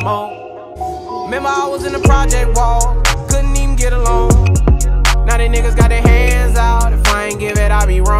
more. Remember I was in the project wall, couldn't even get along. Now they niggas got their hands out, if I ain't give it, I be wrong.